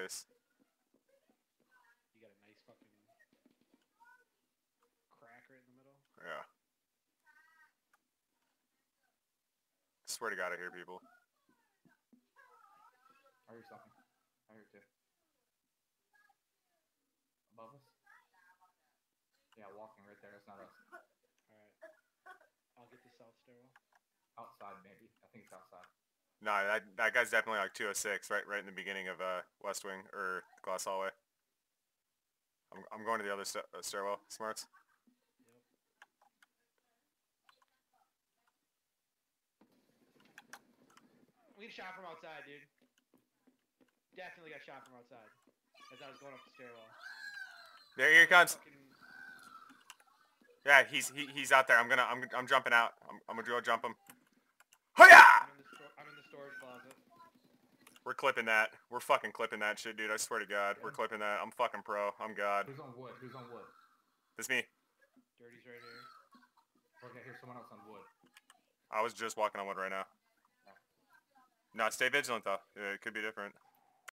place. You got a nice fucking crack right in the middle. Yeah. Swear to God, I hear people. I hear something. I hear two. Above us? Yeah, walking right there. That's not us. Alright. I'll get the south stairwell. Outside, maybe. I think it's outside. No, that guy's definitely like 206, right in the beginning of West Wing or Glass Hallway. I'm going to the other stairwell. Smarts. Yep. We get shot from outside, dude. Definitely got shot from outside as I was going up the stairwell. There, here he comes. Yeah, he's out there. I'm jumping out. I'm gonna go jump him. Hiya! I'm in the storage closet. We're clipping that. We're fucking clipping that shit, dude. I swear to God, we're clipping that. I'm fucking pro. I'm God. Who's on wood? Who's on wood? It's me. Dirty's right here. Okay, here's someone else on wood. I was just walking on wood right now. No, stay vigilant though. It could be different.